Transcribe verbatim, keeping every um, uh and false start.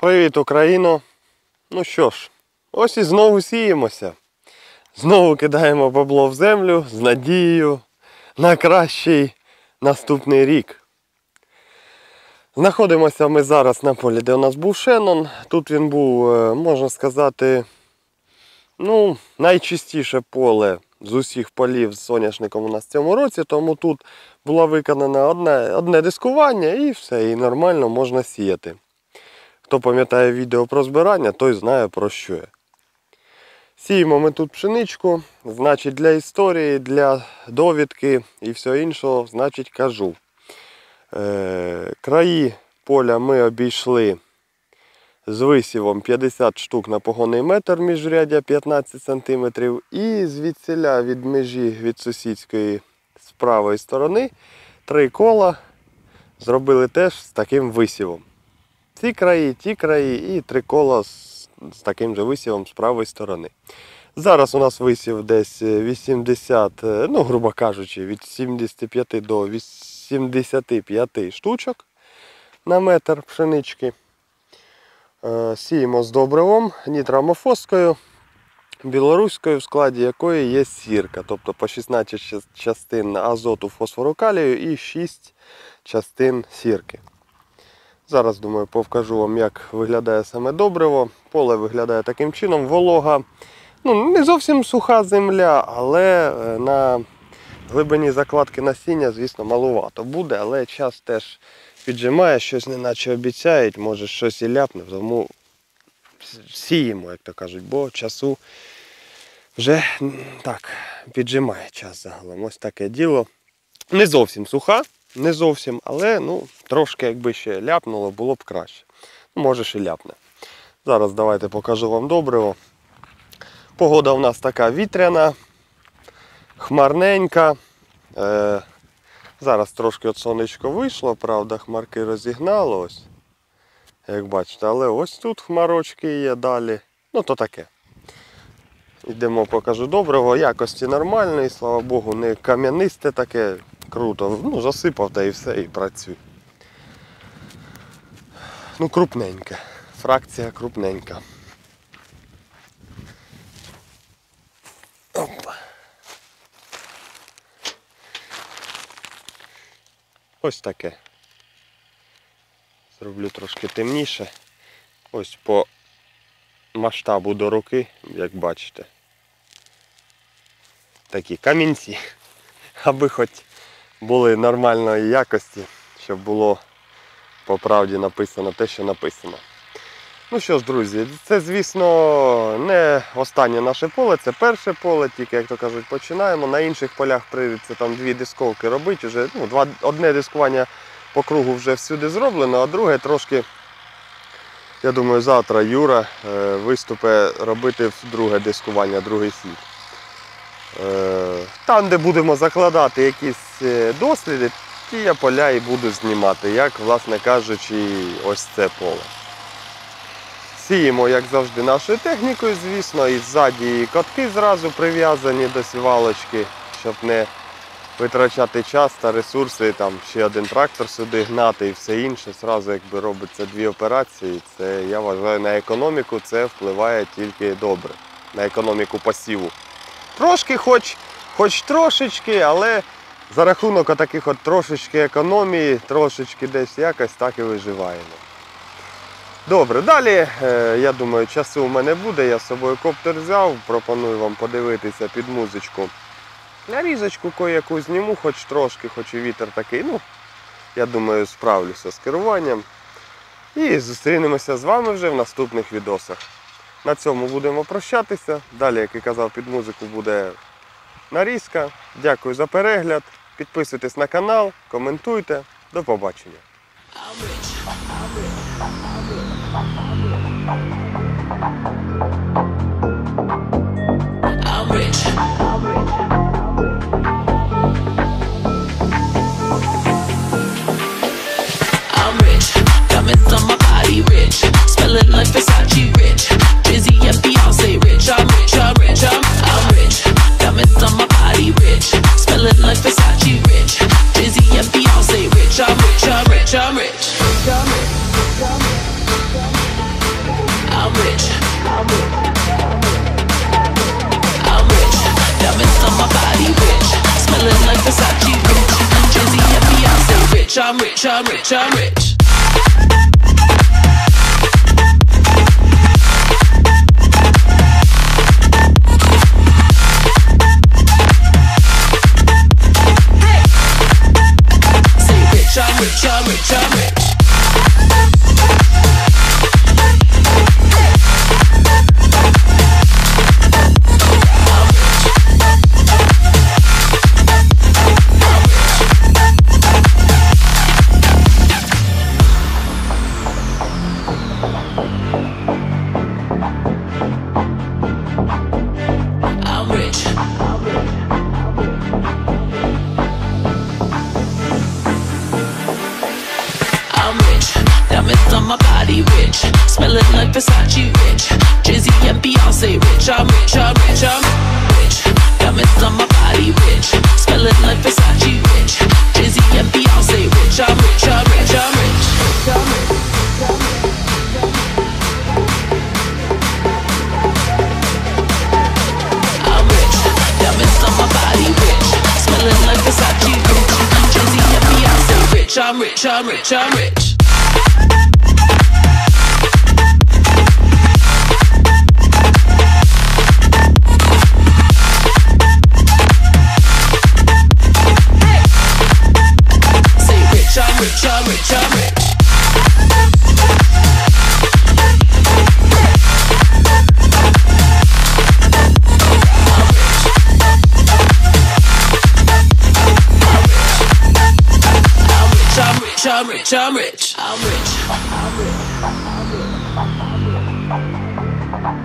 Привіт, Україно! Ну що ж, ось і знову сіємося. Знову кидаємо бабло в землю з надією на кращий наступний рік. Знаходимося ми зараз на полі, де у нас був Шеннон. Тут він був, можна сказати, ну, найчистіше поле з усіх полів з соняшником у нас в цьому році, тому тут було виконано одне, одне дискування і все, і нормально можна сіяти. Хто пам'ятає відео про збирання, той знає про що я. Сіємо ми тут пшеничку, значить для історії, для довідки і все іншого, значить кажу. Е, краї поля ми обійшли з висівом п'ятдесят штук на погонний метр, міжряддя п'ятнадцять сантиметрів. І звідсіля від межі, від сусідської з правої сторони, три кола зробили теж з таким висівом. Ці краї, ті краї і три кола з, з таким же висівом з правої сторони. Зараз у нас висів десь вісімдесят, ну грубо кажучи, від сімдесят п'ять до вісімдесят п'ять штучок на метр пшенички. Сіємо з добривом, нітроамофоскою, білоруською, в складі якої є сірка. Тобто по шістнадцять частин азоту, фосфору, калію і шість частин сірки. Зараз, думаю, покажу вам, як виглядає саме добриво. Поле виглядає таким чином. Волога, ну, не зовсім суха земля, але на глибині закладки насіння, звісно, малувато буде. Але час теж піджимає, щось неначе обіцяють, може щось і ляпне. Тому сіємо, як то кажуть, бо часу вже так піджимає час загалом. Ось таке діло. Не зовсім суха. Не зовсім, але ну, трошки якби ще ляпнуло, було б краще. Ну, може ще ляпне. Зараз давайте покажу вам добриво. Погода у нас така вітряна, хмарненька. Е, зараз трошки от сонечко вийшло, правда, хмарки розігнало, ось, як бачите. Але ось тут хмарочки є далі. Ну то таке. Йдемо, покажу добриво. Якості нормальної, слава Богу, не кам'янисте таке. Круто, ну засипав та і все, і працює. Ну крупненька, фракція крупненька. Опа. Ось таке. Зроблю трошки темніше. Ось по масштабу до руки, як бачите. Такі камінці, аби хоч були нормальної якості, щоб було по правді написано те, що написано. Ну що ж, друзі, це, звісно, не останнє наше поле, це перше поле, тільки, як то кажуть, починаємо. На інших полях прийдеться там дві дисковки робити. Вже, ну, два, одне дискування по кругу вже всюди зроблено, а друге трошки, я думаю, завтра Юра е, виступить робити друге дискування, другий слід. Там, де будемо закладати якісь досліди, ті я поля і буду знімати, як, власне кажучи, ось це поле. Сіємо, як завжди, нашою технікою, звісно, і ззаді катки зразу прив'язані до сівалочки, щоб не витрачати час та ресурси, там ще один трактор сюди гнати і все інше. Зразу якби робиться дві операції, це, я вважаю, на економіку це впливає тільки добре, на економіку посіву. Трошки, хоч, хоч трошечки, але за рахунок таких от трошечки економії, трошечки десь якось так і виживаємо. Добре, далі, я думаю, часу у мене буде, я з собою коптер взяв, пропоную вам подивитися під музичку. Нарізочку кое-яку зніму, хоч трошки, хоч і вітер такий, ну, я думаю, справлюся з керуванням. І зустрінемося з вами вже в наступних відосах. На цьому будемо прощатися. Далі, як і казав, під музику буде нарізка. Дякую за перегляд. Підписуйтесь на канал, коментуйте. До побачення. Smelling like Versace rich, Drizzy and Beyonce rich. I'm rich, I'm rich, I'm, I'm rich. Diamonds on my body rich, smelling like Versace rich, Drizzy and Beyonce rich. I'm rich, I'm rich, I'm rich. I'm rich, I'm rich, I'm rich. like Versace rich. Jay-Z and Beyonce rich. I'm rich, I'm rich, I'm rich. Say rich, I'm rich, I'm rich, I'm rich. Smelling like Versace rich. Jay-Z and Beyonce rich. I'm rich, I'm rich, I'm rich. Diamonds on my body rich. Smelling like Versace rich. Jay-Z and Beyonce rich. I'm rich, I'm rich, I'm rich. I'm rich. Diamonds on my body rich. Smelling like Versace rich. Jay-Z and Beyonce rich. I'm rich, I'm rich, I'm rich. I'm rich, I'm rich, I'm rich. I'm rich, I'm rich, I'm rich. I'm rich. I'm rich.